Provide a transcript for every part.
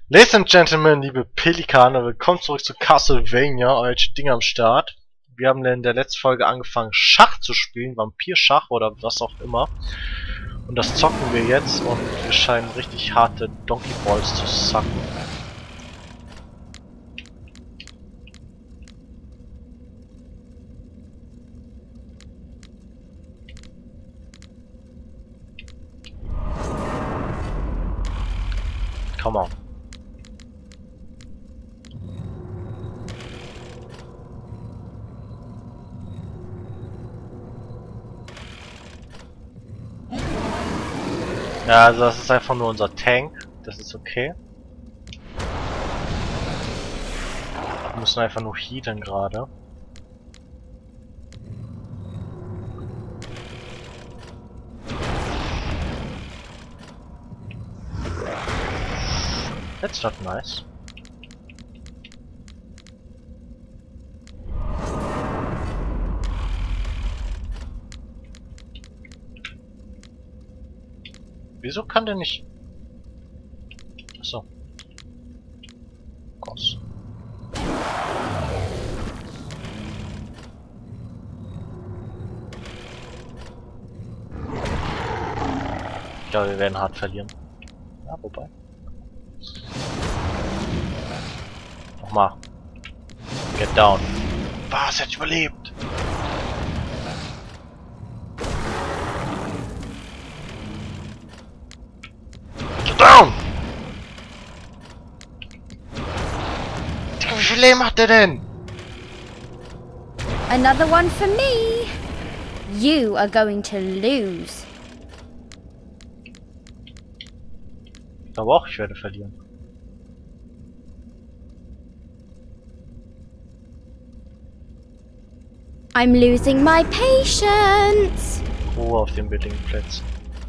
Ladies and Gentlemen, liebe Pelikane, willkommen zurück zu Castlevania, euer Ding am Start. Wir haben in der letzten Folge angefangen, Schach zu spielen, Vampirschach oder was auch immer. Und das zocken wir jetzt und wir scheinen richtig harte Donkey Balls zu sucken. Come on. Ja, also das ist einfach nur unser Tank. Das ist okay. Wir müssen einfach nur healen gerade. That's not nice. Wieso kann der nicht... Achso. Goss. Ich glaube, wir werden hart verlieren. Ja, wobei. Nochmal. Get down. Was? Er hat überlebt. Get down! Wie viel Leben hat der denn? Another one for me. You are going to lose. Ich glaube auch, ich werde verlieren. I'm losing my patience. Ruhe auf den billigen Plätzen.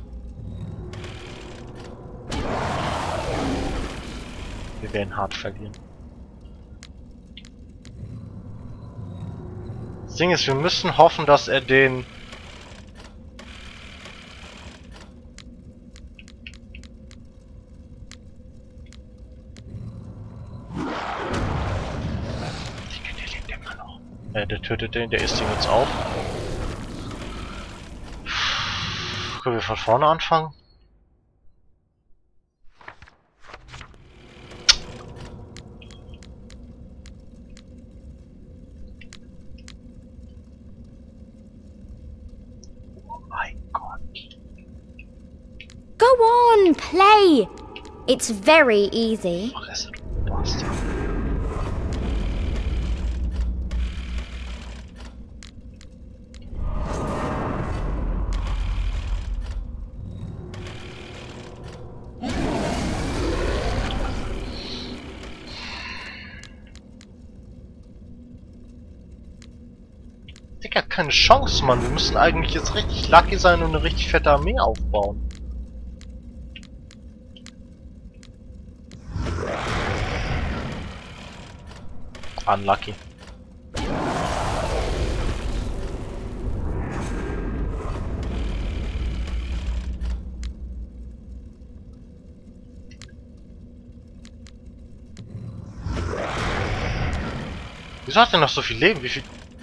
Wir werden hart verlieren. Das Ding ist, wir müssen hoffen, dass er den... Der lebt immer noch. Der tötet den, der isst ihn jetzt auf. Können wir von vorne anfangen? Go on, play. It's very easy. Fresse, du Bastard. Digga, keine Chance, Mann. Wir müssen eigentlich jetzt richtig lucky sein und eine richtig fette Armee aufbauen. Unlucky. Wieso hat er noch so viel Leben? Wie viel...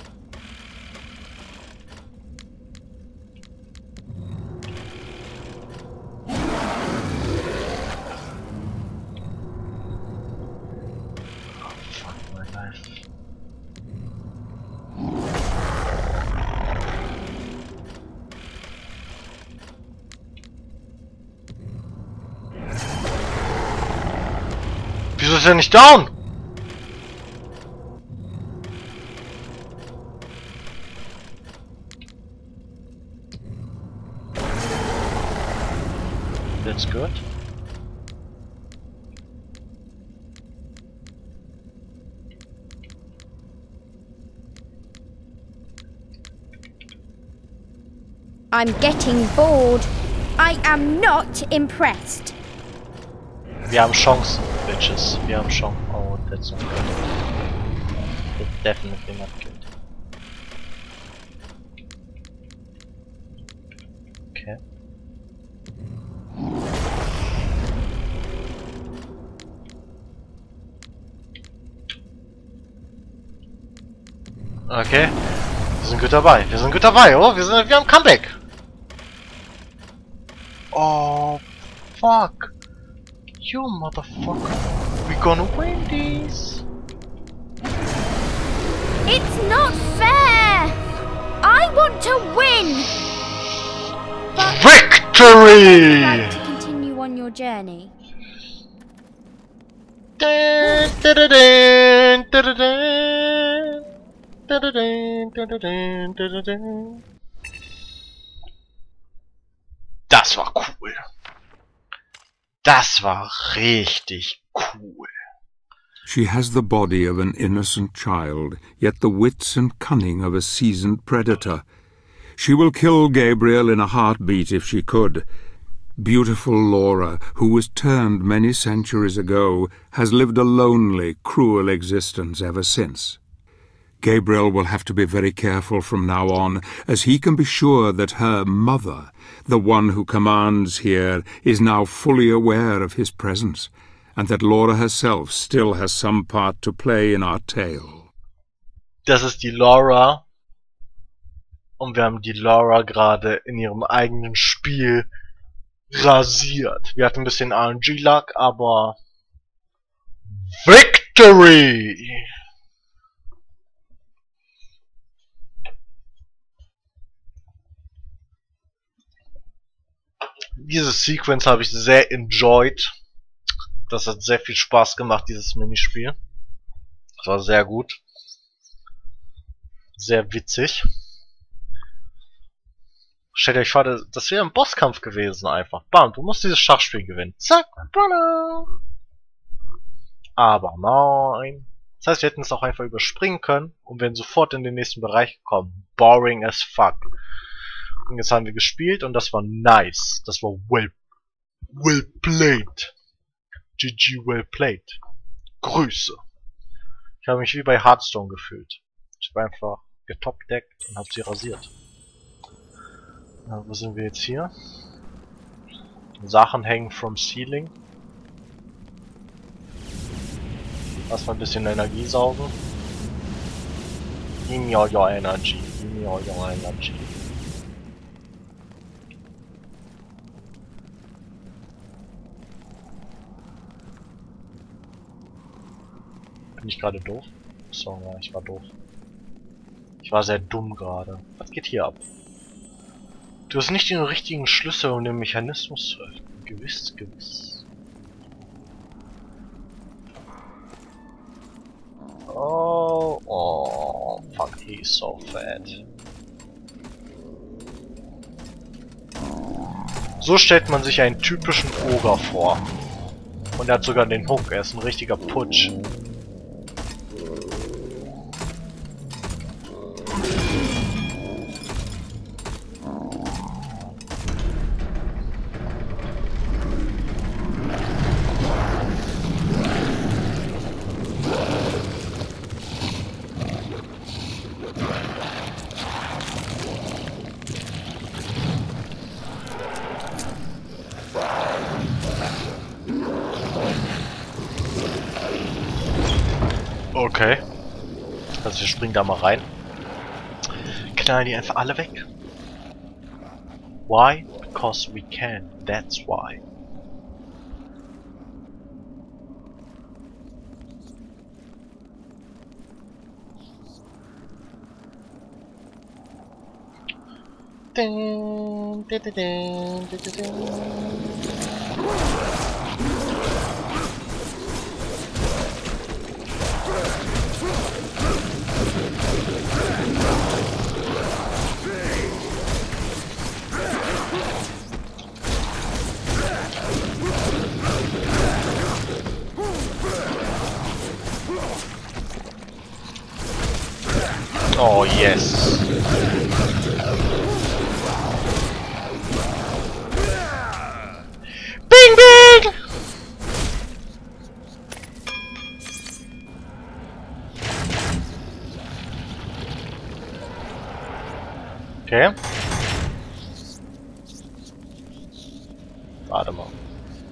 Wieso ist er nicht down? That's good. I'm getting bored. I am not impressed. Wir haben Chancen, Bitches. Wir haben Chancen. Oh, that's not good. That's definitely not good. Okay. Okay. Wir sind gut dabei. Wir sind gut dabei, oh. Wir haben Comeback. Oh, fuck. You motherfucker. We gonna win this. It's not fair! I want to win! But Victory! would you like to continue on your journey? Dun, dun, dun, dun, dun, dun, dun, dun, dun, dun, dun, dun. Das war cool. Das war richtig cool. She has the body of an innocent child, yet the wits and cunning of a seasoned predator. She will kill Gabriel in a heartbeat if she could. Beautiful Laura, who was turned many centuries ago, has lived a lonely, cruel existence ever since. Gabriel will have to be very careful from now on, as he can be sure that her mother, the one who commands here, is now fully aware of his presence, and that Laura herself still has some part to play in our tale. Das ist die Laura. Und wir haben die Laura gerade in ihrem eigenen Spiel rasiert. Wir hatten ein bisschen RNG-Luck, aber Victory! Diese Sequence habe ich sehr enjoyed. Das hat sehr viel Spaß gemacht, dieses Minispiel. Das war sehr gut. Sehr witzig. Stellt euch vor, das wäre ein Bosskampf gewesen einfach. Bam, du musst dieses Schachspiel gewinnen. Zack, bam. Aber nein. Das heißt, wir hätten es auch einfach überspringen können und wären sofort in den nächsten Bereich gekommen. Boring as fuck. Und jetzt haben wir gespielt und das war nice. Das war well played. GG well played. Grüße. Ich habe mich wie bei Hearthstone gefühlt. Ich habe einfach getopdeckt und habe sie rasiert. Na, wo sind wir jetzt hier? Sachen hängen from ceiling. Lass mal ein bisschen Energie saugen. Give me all your energy. Give me all your energy. Bin ich gerade doof? So, ja, ich war doof. Ich war sehr dumm gerade. Was geht hier ab? Du hast nicht den richtigen Schlüssel, um den Mechanismus zu öffnen. Gewiss, gewiss. Oh, fuck, he's so fat. So stellt man sich einen typischen Ogre vor. Und er hat sogar den Hook, er ist ein richtiger Putsch. Okay. Also wir springen da mal rein. Knallen die einfach alle weg. Why? Because we can. That's why. Ding, ding, ding, ding, ding, ding. Oh yes. Bing bing. Okay. Warte mal.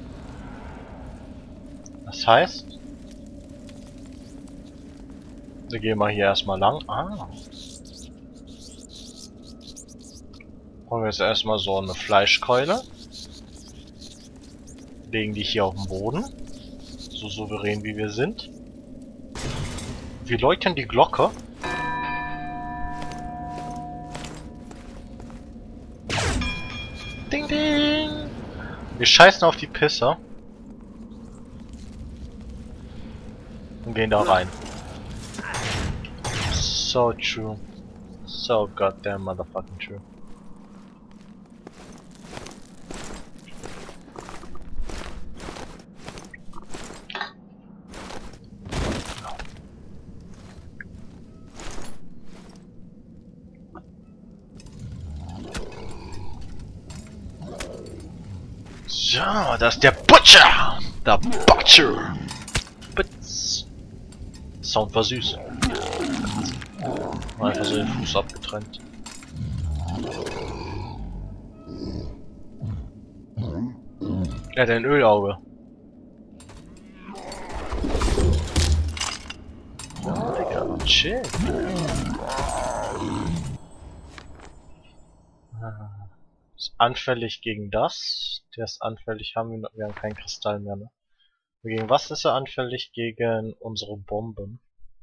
Das heißt, Wir gehen mal hier erstmal lang. Ah. Holen wir jetzt erstmal so eine Fleischkeule. Legen die hier auf den Boden. So souverän wie wir sind. Wir läuten die Glocke. Ding ding! Wir scheißen auf die Pisser. Und gehen da rein. So true. So goddamn motherfucking true. Ja, das ist der Butcher! Der Butcher! Bitz. Sound war süß. Einfach so den Fuß abgetrennt. Er hat ein Ölauge. Ja, Digga, chill. Ist anfällig gegen das. Der ist anfällig, wir haben keinen Kristall mehr, ne? Gegen was ist er anfällig? Gegen unsere Bomben.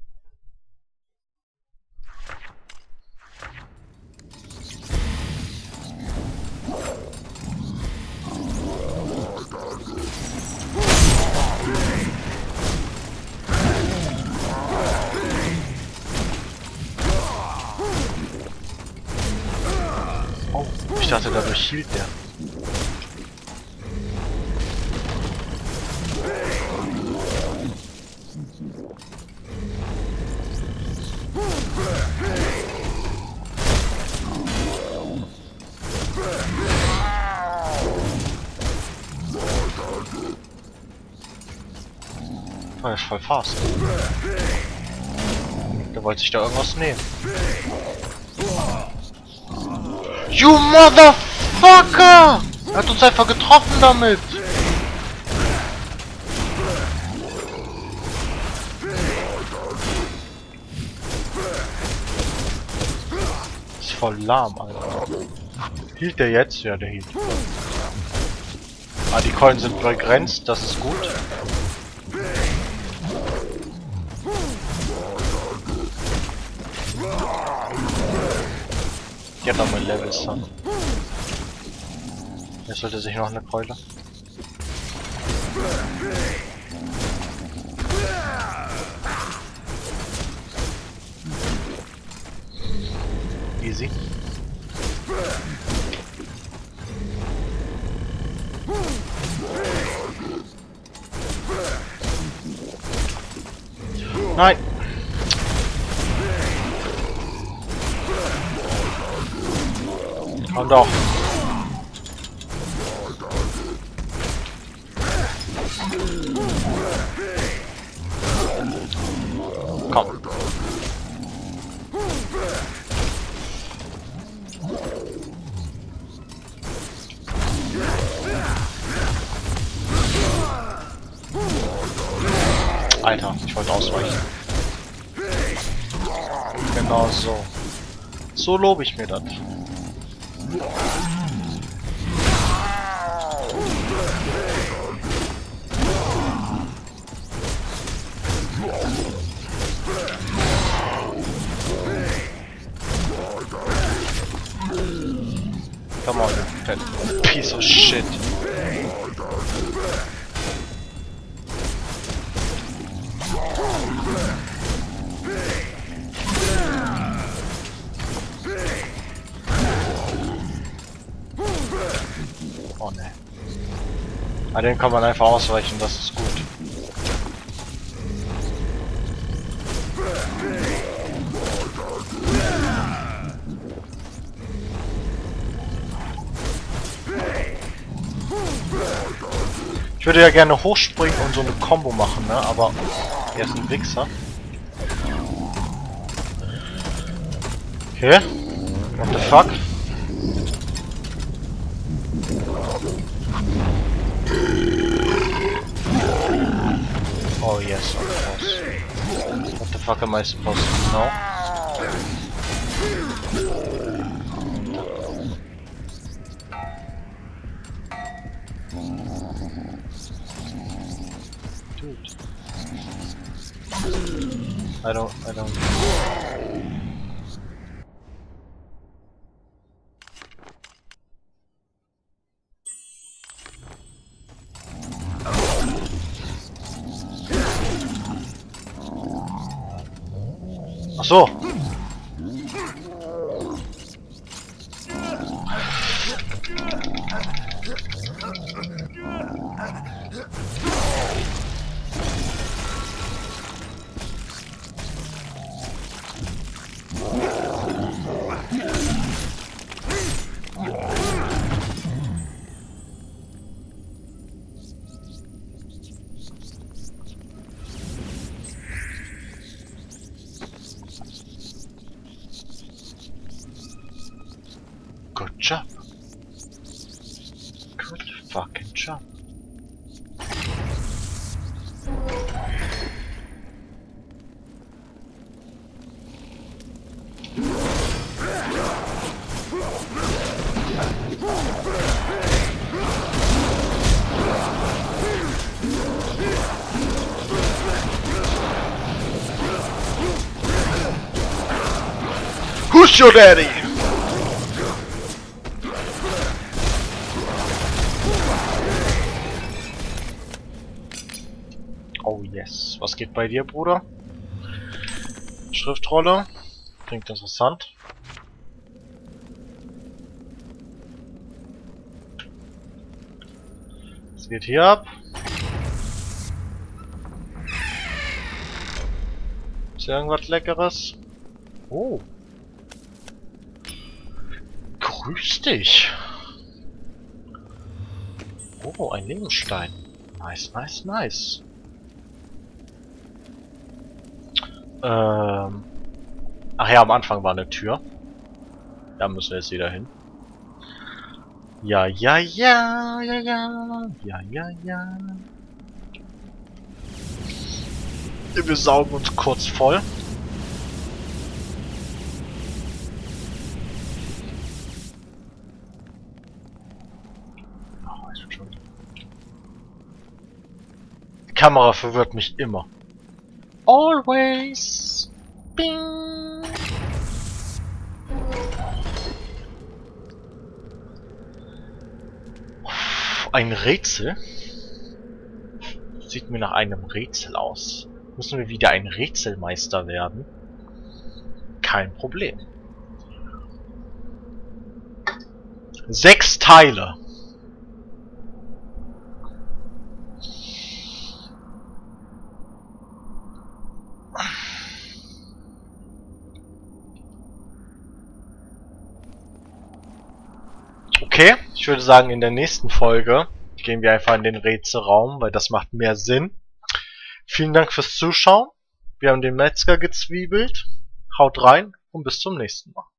Oh, ich dachte, dadurch hielt der. Oh, der ist voll fast. Der wollte sich da irgendwas nehmen. You motherfucker! Er hat uns einfach getroffen damit! Ist voll lahm, Alter. Hielt der jetzt? Ja, der hielt. Ah, die Keulen sind begrenzt, das ist gut. Ich hab noch mein Levels dann. Jetzt sollte sich noch eine Keule. Easy. Nein! Komm doch! Komm! Alter, ich wollte ausweichen. Genau so. So lobe ich mir das. Come on, you piece of shit. Oh ne. Ah, den kann man einfach ausweichen, das ist gut. Ich würde ja gerne hochspringen und so eine Combo machen, ne? Aber er ist ein Wichser. Okay. What the fuck? Oh yes, of course. What the fuck am I supposed to know? Dude. I don't... Ach so. Good job. Good fucking job. Who's your daddy? Oh yes. Was geht bei dir, Bruder? Schriftrolle. Klingt interessant. Was geht hier ab? Ist hier irgendwas Leckeres? Oh. Grüß dich. Oh, ein Lebenstein. Nice, nice, nice. Ach ja, am Anfang war eine Tür. Da müssen wir jetzt wieder hin. Ja, ja, ja, ja, ja, ja, ja, ja. Wir saugen uns kurz voll. Die Kamera verwirrt mich immer. Always. Bing. Ein Rätsel? Sieht mir nach einem Rätsel aus. Müssen wir wieder ein Rätselmeister werden? Kein Problem. 6 Teile. Okay, ich würde sagen, in der nächsten Folge gehen wir einfach in den Rätselraum, weil das macht mehr Sinn. Vielen Dank fürs Zuschauen. Wir haben den Metzger gezwiebelt. Haut rein und bis zum nächsten Mal.